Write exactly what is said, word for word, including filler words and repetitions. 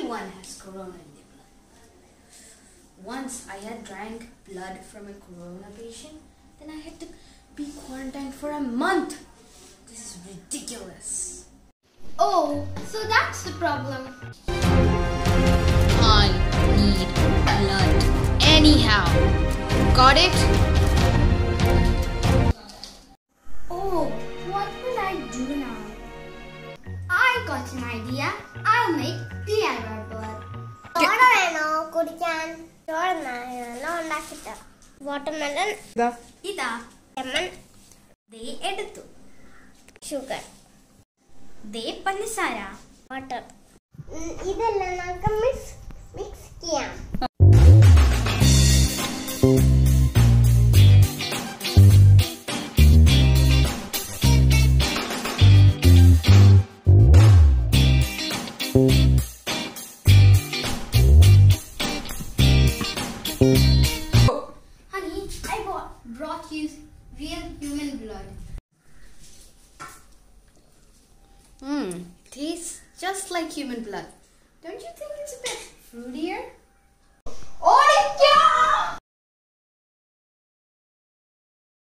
everyone has corona in their blood. Once I had drank blood from a corona patient, then I had to be quarantined for a month. This is ridiculous. Oh, so that's the problem. I need blood anyhow. Got it? Oh, what will I do now? I got an idea. I'll make D I Y blood. Soda വേണോ കുടിക്കാൻ? soda ഞാനോ ഉണ്ടാക്കിട്ടോ. Watermelon. Da. Ida. Lemon. They eduthu. Sugar. They panisara. Water. ഇതെല്ലാം നമുക്ക് mix mix ചെയ്യാം. Honey, I bought, brought you real human blood. Mmm, tastes just like human blood. Don't you think it's a bit fruitier?